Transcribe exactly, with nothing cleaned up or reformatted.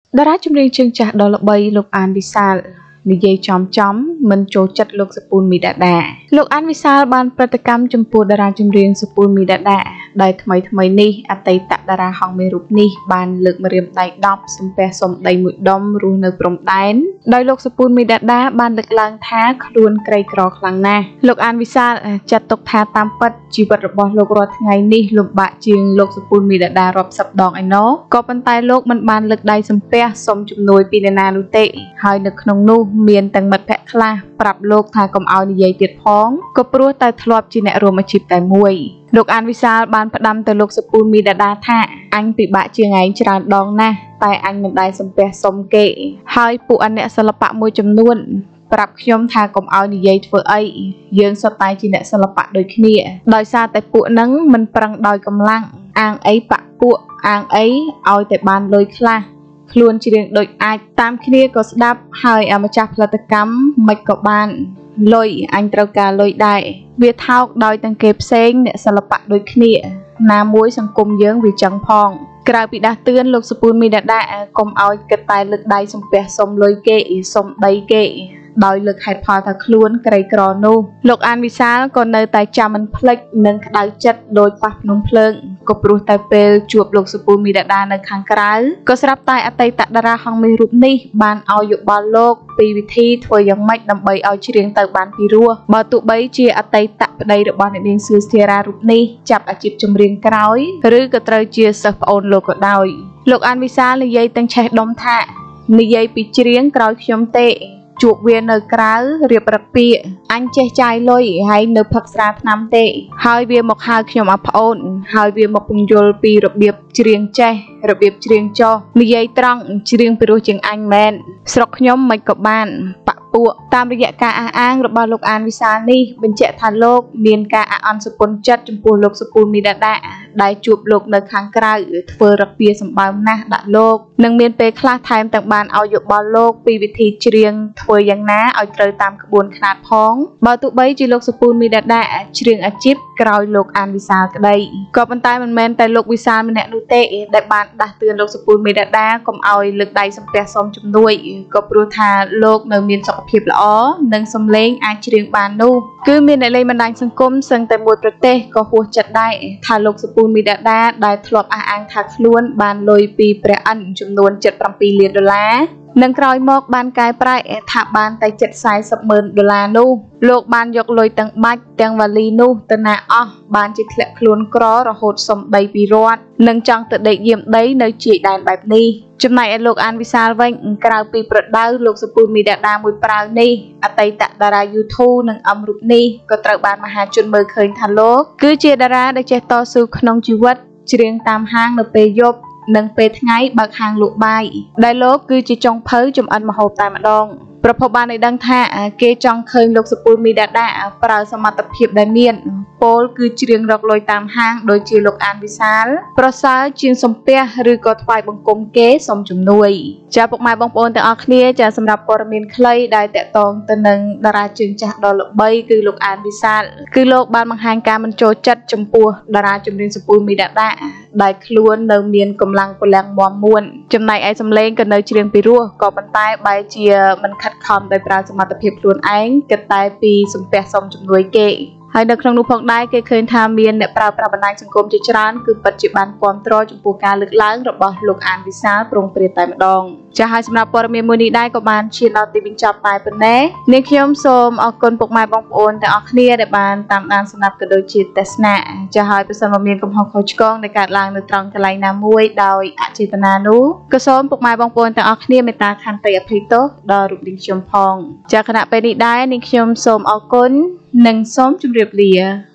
តារាចម្រៀងជើងចាស់ដ៏ល្បីលោកអានវិសាលនិយាយចំចំមិនចូលចិត្តលោកសុពូនមីដាដាលោកអានវិសាលបានប្រតិកម្មចំពោះតារាចម្រៀងសុពូនមីដាដាដែលថ្មីថ្មីនេះអតីតតារាហង្សមេរូបនេះបានលើកម្រាមដៃដប់សំពះសុំដីមួយដុំរស់នៅព្រំដែនដោយលោកសុពូនមីដាដាបានលើកឡើងថាខ្លួនក្រីក្រខ្លាំងណាស់លោកអានវិសាលចាត់ទុកថាតាមពិតជីវិតរបស់លោករាល់ថ្ងៃនេះលំបាកជាងលោកសុពូនមីដាដារាប់សិបដងឯណោះក៏ប៉ុន្តែលោកមិនបានលើកដៃសំពះសុំជំនួយពីអ្នកណានោះទេហើយនៅក្នុងនោះមានទាំងមិត្តភក្តិខ្លះប្រាប់លោកថាកុំឲ្យនិយាយទៀតផងក៏ព្រោះតែធ្លាប់ជាអ្នករួមអាជីពតែមួយលោកអានវិសាលបានផ្ដាំទៅលោកសុពូនមីដាដាថាអញពិបាកជាងឯងច្រើនដងណាស់តែអញមិនដែលសំពះសុំគេហើយពួកអអ្នកសិល្បៈមួយចំនួនប្រាប់ខ្ញុំថាកុំឲ្យនិយាយធ្វើអីយើងសុទ្ធតែជាអ្នកសិល្បៈដូចគ្នាដោយសារតែពួកហ្នឹងមិនប្រឹងដោយកម្លាំងអាងអីបាក់ពួកអាងអីឲ្យតែបានលុយខ្លះខ្លួនច្រៀងដូចអាចតាមគ្នាក៏ស្ដាប់ហើយអាម្ចាស់ផលិតកម្មមិនក៏បានលុយអញត្រូវការលុយដែរវាថោកដោយទាំងគេផ្សេងអ្នកសិល្បៈដូចគ្នាណាមួយសង្គមយើងវាចឹងផងក្រៅពីដាស់តឿនលោកសុពូនមីដាដាកុំឲ្យគិតតែលើកដៃសំពះសុំលុយគេសុំដីគេដោយលើកហេតុផលថាខ្លួនក្រីក្រនោះលោកអានវិសាលក៏នៅតែចាំមិនភ្លេចនិងក្តៅចិត្តដោយប៉ះភ្នំភ្លើងក៏ព្រោះតែពេលជួបលោកសុពូនមីដាដានៅខាងក្រៅក៏ស្រាប់តែអតីតតារាហង្សមេរូបនេះបានឲ្យយោបល់លោកពីវិធីធ្វើយ៉ាងម៉េចដើម្បីឲ្យច្រៀងទៅបានពីរោះបើទោះបីជាអតីតប្តីរបស់អ្នកនាងសឿស្ធារារូបនេះចាប់អាជីពចម្រៀងក្រោយឬក៏ត្រូវជាសិស្សប្អូនលោកក៏ដោយលោកអានវិសាលនិយាយទាំងឆេះដុំថានិយាយពីច្រៀងក្រោយខ្ញុំទេជួបវានៅក្រៅរៀបរឹកពាកអញចេះចាយលុយហើយនៅផឹកស្រាថ្នាំទេហើយវាមកហៅខ្ញុំអាប្អូនហើយវាមកពន្យល់ពីរបៀបច្រៀងចេះរបៀបច្រៀងចោះនិយាយត្រង់ច្រៀងពីរោះជាងអញមែនស្រុកខ្ញុំមិនក៏បានបាក់ពួកតាមរយៈការអះអាងរបស់លោកអានវិសាលនេះបញ្ជាក់ថាលោកមានការអអន់សុពន្ធចិត្តចំពោះលោកសុពូនមីដាដាដែលជួបលោកនៅខាងក្រៅធ្វើរកពីសម្បើមណាស់ដាក់លោកនិងមានពេលខ្លះថែមទាំងបានឲ្យយោបល់លោកពីវិធីច្រៀងធ្វើយ៉ាងណាឲ្យត្រូវតាមក្បួនខ្នាតផងបើទោះបីជាលោកសុពូនមីដាដាច្រៀងអាជីពក្រោយលោកអានវិសាលក្តីក៏ប៉ុន្តែមិនមែនតែលោកវិសាលម្នាក់នោះទេដែលបានដាស់តឿនលោកសុពូនមីដាដាកុំឲ្យលើកដៃសំពះសុំជំនួយក៏ព្រោះថាលោកនៅមានសុខភាពល្អនិងសំឡេងអាចច្រៀងបាននោះគឺមានអ្នកលេងបណ្ដាញសង្គមសឹងតែមួយប្រទេសក៏ហួសចិត្តដែរថាលោកសុពូនមីដាដាដែលធ្លាប់អះអាងថាខ្លួនបានលុយពីព្រះឥន្ទចំនួនជិតប្រាំពីរលានដុល្លារនិងក្រោយមកបានកែប្រែថាបានតែជិតសែសិបម៉ឺនដុល្លារនោះលោកបានយកលុយទាំងបាច់ទាំងវ៉ាលីនោះទៅណាអស់បានជាធ្លាក់ខ្លួនក្ររហូតសុំដីពីរដ្ឋនិងចង់ទៅដេកយាមដីនៅជាយដែនបែបនេះចំណែកឯលោកអានវិសាលវិញក្រៅពីប្រដៅលោកសុពូនមីដាដាមួយប្រាវនេះអតីតតារា YouTube និងអមរូបនេះក៏ត្រូវបានមហាជនមើលឃើញថាលោកគឺជាតារាដែលចេះតស៊ូក្នុងជីវិតច្រៀងតាមហាងនៅពេលយប់និងពេលថ្ងៃបើកហាងលក់បាយដែលលោកគឺជាចុងភៅចំអិនម្ហូបតែម្ដងប្រភពបានឲ្យដឹងថាគេចង់ឃើញលោកសុពូនមីដាដាប្រើសមត្ថភាពដែលមានពលគឺច្រៀងរកលុយតាមហាងដូចជាលោកអានវិសាលប្រសើរជាងសំពះឬក៏ថ្វាយបង្គំគេសុំជំនួយចាពុកម៉ែបងប្អូនទាំងអស់គ្នាចាសម្រាប់ព័ត៌មានខ្លីដែលតាក់ទងទៅនឹងតារាជើងចាស់ដ៏ល្បីគឺលោកអានវិសាលគឺលោកបានបង្ហាញការមិនចូលចិត្តចំពោះតារាចម្រៀងសុពូនមីដាដាដែលខ្លួននៅមានកម្លាំងពលំមាំមួនចំណែកឯសម្លេងក៏នៅច្រៀងពីរោះក៏ប៉ុន្តែបែរជាមិនខិតខំដោយប្រើសមត្ថភាពខ្លួនឯងគិតតែពីសំពះសុំជំនួយគេហើយនៅក្នុងនោះផងដែរគេឃើញថាមានអ្នកប្រើប្រាស់បណ្ដាញសង្គមជាច្រើនគឺពិតជាបានគាំទ្រចំពោះការលើកឡើងរបស់លោកអានវិសាលប្រងព្រាតតែម្ដងចាហើយសម្រាប់ព័ត៌មានមួយនេះដែរក៏បានឈានដល់ទីបញ្ចប់តែប៉ុណ្ណេះនាងខ្ញុំសូមអរគុណពុកម៉ែបងប្អូនទាំងអស់គ្នាដែលបានតាមដានស្ដាប់ក៏ដូចជាទស្សនាចាហើយប្រសិនបើមានកំហុសខុសឆ្គងដែលកើតឡើងនៅត្រង់កន្លែងណាមួយដោយអចេតនានោះក៏សូមពុកម៉ែបងប្អូនទាំងអស់គ្នាមេត្តាខន្តីអភ័យទោសដល់រូបនាងខ្ញុំផងចាគណៈពេលនេះដែរនាងខ្ញុំសូមអរគុណនិងសូមជម្រាបលា